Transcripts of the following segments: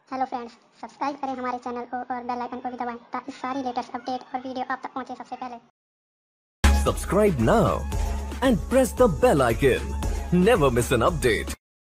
Hello friends, subscribe करें हमारे channel को और बेल आइकन को भी दबाएं ताकि सारी लेटेस्ट अपडेट और वीडियो आप तक पहुंचे सबसे पहले। Subscribe now and press the bell icon. Never miss an update.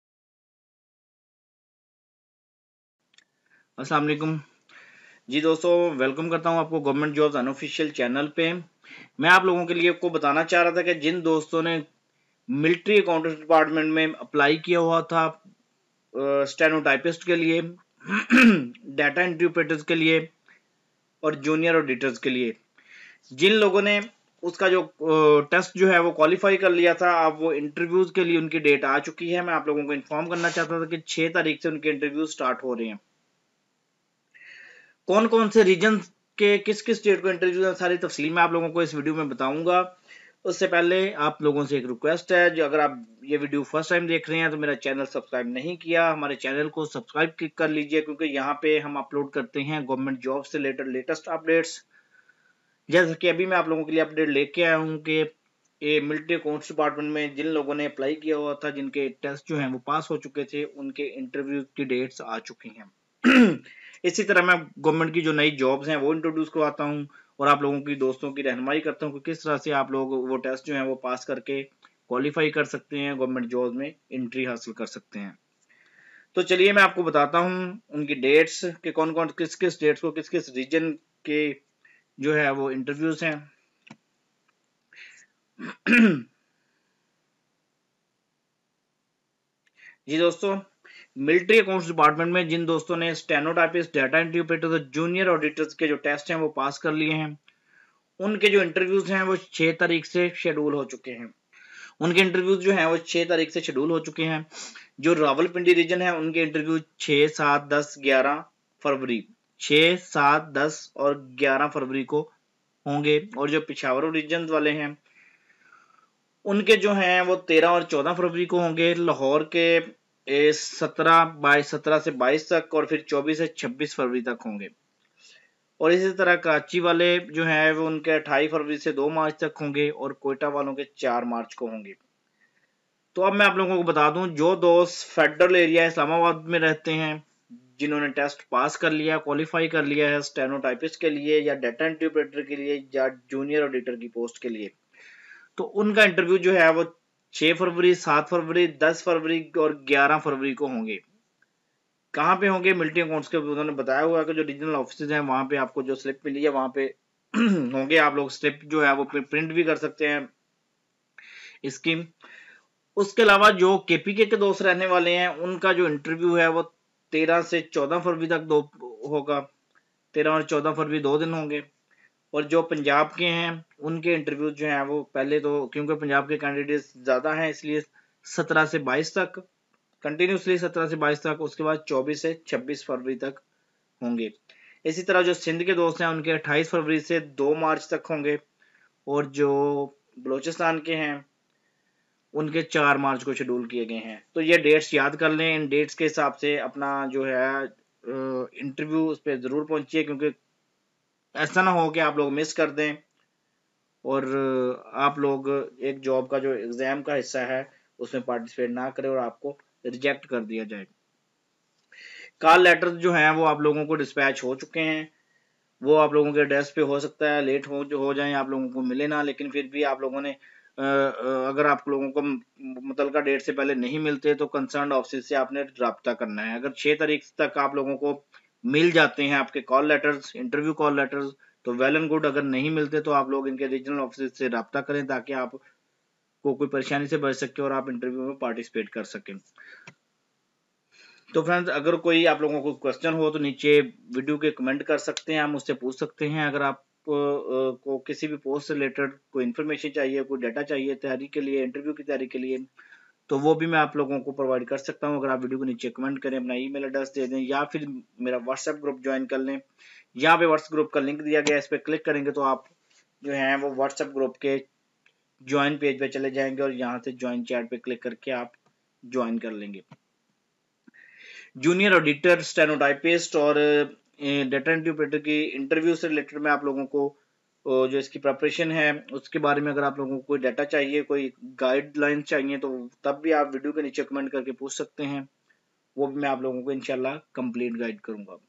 अस्सलाम वालेकुम जी दोस्तों, वेलकम करता हूं आपको गवर्नमेंट जॉब्स अनऑफिशियल चैनल पे। मैं आप लोगों के लिए आपको बताना चाह रहा था कि जिन दोस्तों ने मिलिट्री अकाउंटेंट डिपार्टमेंट में अप्लाई किया हुआ था स्टेनो टाइपिस्ट के लिए डाटा एंट्री ऑपरेटर्स के लिए और जूनियर ऑडिटर्स के लिए, जिन लोगों ने उसका जो टेस्ट जो है वो क्वालिफाई कर लिया था, अब वो इंटरव्यूज के लिए उनकी डेट आ चुकी है। मैं आप लोगों को इन्फॉर्म करना चाहता था कि 6 तारीख से उनके इंटरव्यू स्टार्ट हो रहे हैं। कौन कौन से रीजन के किस किस स्टेट को इंटरव्यू है, सारी तफसील मैं आप लोगों को इस वीडियो में बताऊंगा। उससे पहले आप लोगों से एक रिक्वेस्ट है, जो अगर आप ये वीडियो फर्स्ट टाइम देख रहे हैं तो मेरा चैनल सब्सक्राइब नहीं किया, हमारे चैनल को सब्सक्राइब क्लिक कर लीजिए, क्योंकि यहाँ पे हम अपलोड करते हैं गवर्नमेंट जॉब से रिलेटेड लेटेस्ट अपडेट्स। जैसे कि अभी मैं आप लोगों के लिए अपडेट लेके आया हूँ कि ये मिलिट्री अकाउंट्स डिपार्टमेंट में जिन लोगों ने अप्लाई किया हुआ था, जिनके टेस्ट जो हैं वो पास हो चुके थे, उनके इंटरव्यू की डेट्स आ चुकी हैं। इसी तरह मैं गवर्नमेंट की जो नई जॉब्स हैं वो इंट्रोड्यूस करवाता हूँ और आप लोगों की दोस्तों की रहनुमाई करता हूँ कि किस तरह से आप लोग वो टेस्ट जो हैं वो पास करके क्वालिफाई कर सकते हैं, गवर्नमेंट जॉब्स में एंट्री हासिल कर सकते हैं। तो चलिए मैं आपको बताता हूँ उनकी डेट्स के कौन कौन किस किस डेट्स को किस किस रीजन के जो है वो इंटरव्यूज हैं। जी दोस्तों, मिलिट्री अकाउंट्स डिपार्टमेंट में जिन दोस्तों ने steno typist, data entry operators और जूनियर ऑडिटर्स के जो टेस्ट हैं वो पास कर लिए हैं, उनके जो इंटरव्यूज हैं वो 6 तारीख से शेड्यूल हो चुके हैं। उनके इंटरव्यूज जो हैं वो 6 तारीख से शेड्यूल हो चुके हैं। जो रावलपिंडी रीजन है उनके इंटरव्यू 6, 7, 10, 11 फरवरी 6, 7, 10 और 11 फरवरी को होंगे। और जो पेशावर रीजन वाले हैं उनके जो हैं वो 13 और 14 फरवरी को होंगे। लाहौर के 17 से 22 तक और फिर 24 से 26 फरवरी तक होंगे। और इसी तरह कराची वाले जो हैं वो उनके 28 फरवरी से 2 मार्च तक होंगे और कोयटा वालों के 4 मार्च को होंगे। तो अब मैं आप लोगों को बता दूं, जो दोस्त फेडरल एरिया इस्लामाबाद में रहते हैं, जिन्होंने टेस्ट पास कर लिया, क्वालिफाई कर लिया है स्टेनो टाइपिस्ट के लिए या डाटा एंट्री ऑपरेटर के लिए या जूनियर ऑडिटर की पोस्ट के लिए, तो उनका इंटरव्यू जो है वो 6 फरवरी, 7 फरवरी, 10 फरवरी और 11 फरवरी को होंगे। कहाँ पे होंगे? मिलिट्री अकाउंट्स के उन्होंने बताया हुआ है कि जो रीजनल ऑफिस हैं वहां पे आपको जो स्लिप मिली है वहां पे होंगे। आप लोग स्लिप जो है वो प्रिंट भी कर सकते हैं इसकी। उसके अलावा जो केपीके के दोस्त रहने वाले हैं उनका जो इंटरव्यू है वो 13 से 14 फरवरी तक दो होगा। 13 और 14 फरवरी 2 दिन होंगे। और जो पंजाब के हैं उनके इंटरव्यू जो हैं वो पहले तो, क्योंकि पंजाब के कैंडिडेट्स ज्यादा हैं, इसलिए 17 से 22 तक कंटिन्यूसली 17 से 22 तक, उसके बाद 24 से 26 फरवरी तक होंगे। इसी तरह जो सिंध के दोस्त हैं उनके 28 फरवरी से 2 मार्च तक होंगे। और जो बलोचिस्तान के हैं उनके 4 मार्च को शेड्यूल किए गए हैं। तो ये डेट्स याद कर लें, इन डेट्स के हिसाब से अपना जो है इंटरव्यू उस पर जरूर पहुंचिए, क्योंकि ऐसा ना हो कि आप लोग मिस कर दें और आप लोग एक जॉब का जो एग्जाम का हिस्सा है उसमें पार्टिसिपेट ना करें और आपको रिजेक्ट कर दिया जाए। कॉल लेटर जो हैं वो आप लोगों को डिस्पैच हो चुके हैं। वो आप लोगों के एड्रेस पे हो सकता है लेट हो जाए, आप लोगों को मिले ना, लेकिन फिर भी आप लोगों ने अगर आप लोगों को मुतलका डेट से पहले नहीं मिलते तो कंसर्न ऑफिस से आपने रब्ता करना है। अगर 6 तारीख तक आप लोगों को मिल जाते हैं आपके call letters, interview call letters, तो वेल एंड गुड। अगर नहीं मिलते तो आप लोग इनके रीजनल ऑफिस से रब्ता करें ताकि आप को कोई परेशानी से बच सके और आप इंटरव्यू में पार्टिसिपेट कर सकें। तो फ्रेंड्स, अगर कोई आप लोगों को क्वेश्चन हो तो नीचे वीडियो के कमेंट कर सकते हैं, आप मुझसे पूछ सकते हैं। अगर आप को किसी भी पोस्ट से रिलेटेड कोई इन्फॉर्मेशन चाहिए, कोई डाटा चाहिए तैयारी के लिए, इंटरव्यू की तैयारी के लिए, तो वो भी मैं आप लोगों को प्रोवाइड कर सकता हूं। अगर आप वीडियो को नीचे कमेंट करें, अपना ईमेल एड्रेस दे दें या फिर मेरा व्हाट्सएप ग्रुप ज्वाइन कर लें। यहाँ पे व्हाट्सएप ग्रुप का लिंक दिया गया है, इस पर क्लिक करेंगे तो आप जो है वो व्हाट्सएप ग्रुप के ज्वाइन पेज पे चले जाएंगे और यहाँ से ज्वाइन चैट पे क्लिक करके आप ज्वाइन कर लेंगे। जूनियर ऑडिटर, स्टेनो टाइपिस्ट और डाटा एंट्री ऑपरेटर की इंटरव्यू से रिलेटेड मैं आप लोगों को जो इसकी प्रिपरेशन है उसके बारे में, अगर आप लोगों को कोई डाटा चाहिए, कोई गाइडलाइन चाहिए, तो तब भी आप वीडियो के नीचे कमेंट करके पूछ सकते हैं। वो भी मैं आप लोगों को इंशाल्लाह कंप्लीट गाइड करूंगा।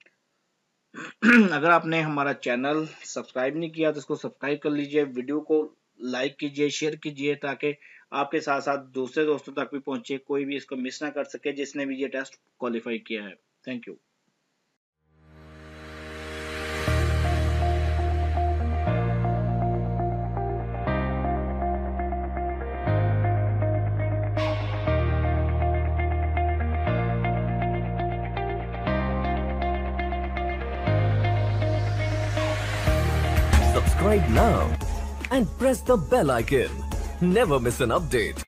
अगर आपने हमारा चैनल सब्सक्राइब नहीं किया तो इसको सब्सक्राइब कर लीजिए, वीडियो को लाइक कीजिए, शेयर कीजिए, ताकि आपके साथ साथ दूसरे दोस्तों तक भी पहुंचे, कोई भी इसको मिस ना कर सके जिसने भी ये टेस्ट क्वालिफाई किया है। Thank you. Subscribe now and press the bell icon. Never miss an update.